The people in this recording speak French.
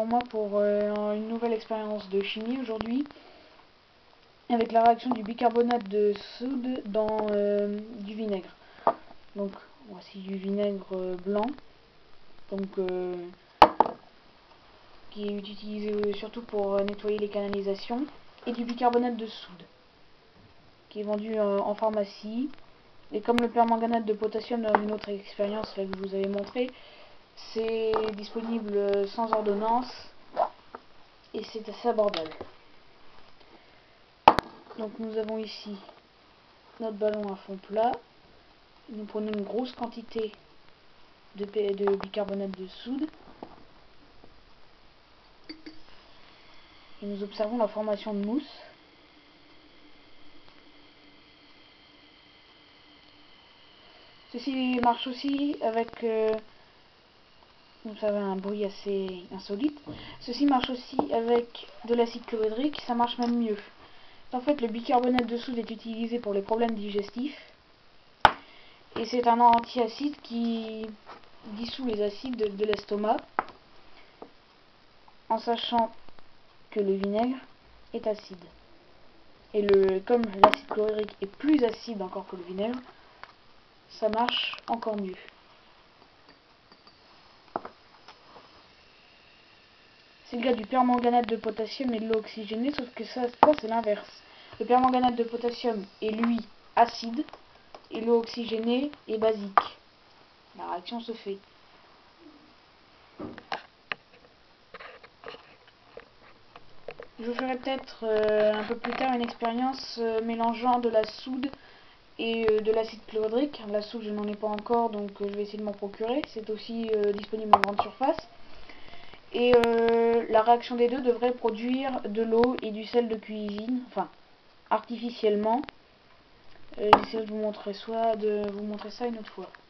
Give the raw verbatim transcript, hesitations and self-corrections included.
pour moi pour euh, une nouvelle expérience de chimie aujourd'hui, avec la réaction du bicarbonate de soude dans euh, du vinaigre. Donc voici du vinaigre euh, blanc, donc euh, qui est utilisé surtout pour euh, nettoyer les canalisations, et du bicarbonate de soude qui est vendu euh, en pharmacie. Et comme le permanganate de potassium dans une autre expérience là, que je vous avais montré, c'est disponible sans ordonnance et c'est assez abordable. Donc nous avons ici notre ballon à fond plat. Nous prenons une grosse quantité de, de bicarbonate de soude et nous observons la formation de mousse. Ceci marche aussi avec euh, vous savez, un bruit assez insolite. Ceci marche aussi avec de l'acide chlorhydrique, ça marche même mieux. En fait, le bicarbonate de soude est utilisé pour les problèmes digestifs et c'est un antiacide qui dissout les acides de, de l'estomac, en sachant que le vinaigre est acide. Et le, comme l'acide chlorhydrique est plus acide encore que le vinaigre, ça marche encore mieux. C'est le cas du permanganate de potassium et de l'eau oxygénée, sauf que ça, ça c'est l'inverse. Le permanganate de potassium est lui acide et l'eau oxygénée est basique. La réaction se fait. Je ferai peut-être euh, un peu plus tard une expérience euh, mélangeant de la soude et euh, de l'acide chlorhydrique. La soude je n'en ai pas encore, donc euh, je vais essayer de m'en procurer. C'est aussi euh, disponible en grande surface. Et euh, la réaction des deux devrait produire de l'eau et du sel de cuisine, enfin artificiellement. Euh, J'essaie de vous montrer soit de vous montrer ça une autre fois.